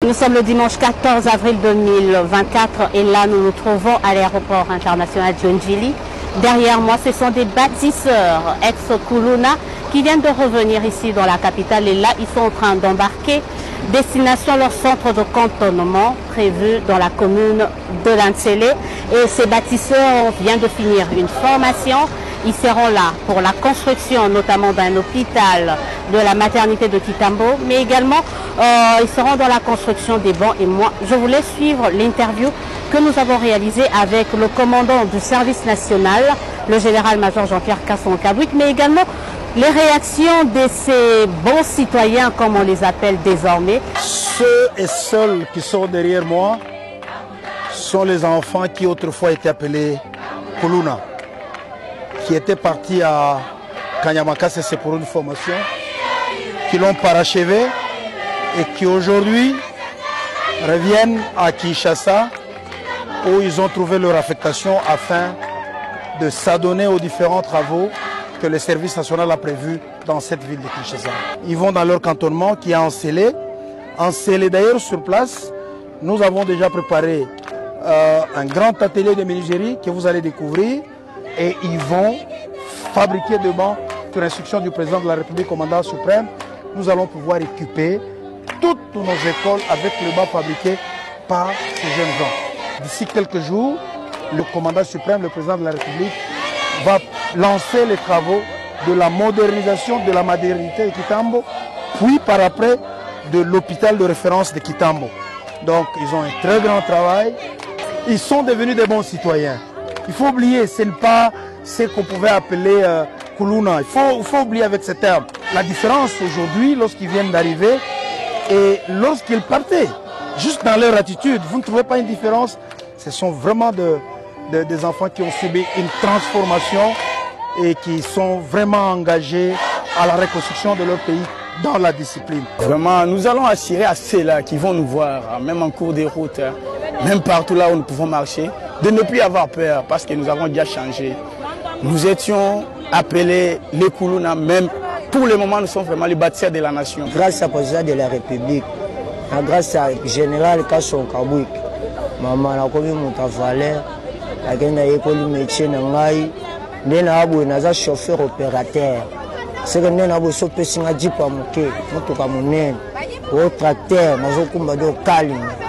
Nous sommes le dimanche 14 avril 2024 et là nous nous trouvons à l'aéroport international John Djili. Derrière moi ce sont des bâtisseurs ex-Kuluna qui viennent de revenir ici dans la capitale et là ils sont en train d'embarquer destination leur centre de cantonnement prévu dans la commune de Lantsele. Et ces bâtisseurs viennent de finir une formation. Ils seront là pour la construction notamment d'un hôpital, de la maternité de Kitambo, mais également ils seront dans la construction des bancs. Et moi, je voulais suivre l'interview que nous avons réalisée avec le commandant du service national, le général-major Jean-Pierre Kasson-Kabouik, mais également les réactions de ces bons citoyens, comme on les appelle désormais. Ceux et celles qui sont derrière moi sont les enfants qui autrefois étaient appelés Kuluna, qui étaient partis à Kanyamakase, c'est pour une formation, qui l'ont parachevé et qui aujourd'hui reviennent à Kinshasa où ils ont trouvé leur affectation afin de s'adonner aux différents travaux que le service national a prévus dans cette ville de Kinshasa. Ils vont dans leur cantonnement qui est encelé. Encelé d'ailleurs sur place, nous avons déjà préparé un grand atelier de menuiserie que vous allez découvrir et ils vont fabriquer des bancs sur instruction du président de la République, commandant suprême. Nous allons pouvoir équiper toutes nos écoles avec le banc fabriqué par ces jeunes gens. D'ici quelques jours, le commandant suprême, le président de la République, va lancer les travaux de la modernisation de la maternité de Kitambo, puis par après de l'hôpital de référence de Kitambo. Donc ils ont un très grand travail. Ils sont devenus des bons citoyens. Il faut oublier, ce n'est pas ce qu'on pouvait appeler Kuluna. Il faut oublier avec ce terme. La différence aujourd'hui, lorsqu'ils viennent d'arriver et lorsqu'ils partaient, juste dans leur attitude, vous ne trouvez pas une différence? Ce sont vraiment des enfants qui ont subi une transformation et qui sont vraiment engagés à la reconstruction de leur pays dans la discipline. Vraiment, nous allons assurer à ceux-là qui vont nous voir, même en cours de route, même partout là où nous pouvons marcher, de ne plus avoir peur parce que nous avons déjà changé. Nous étions appelés les Kuluna, même pour le moment nous sommes vraiment les bâtisseurs de la nation. Grâce au président de la République, grâce au général Kasson-Kabouik, maman a commis mon travail, la école métier nangai, naza chauffeur opérateur. C'est que nous avons sauté sur un jeep à monter, nous avons un tracteur, nous avons un calme.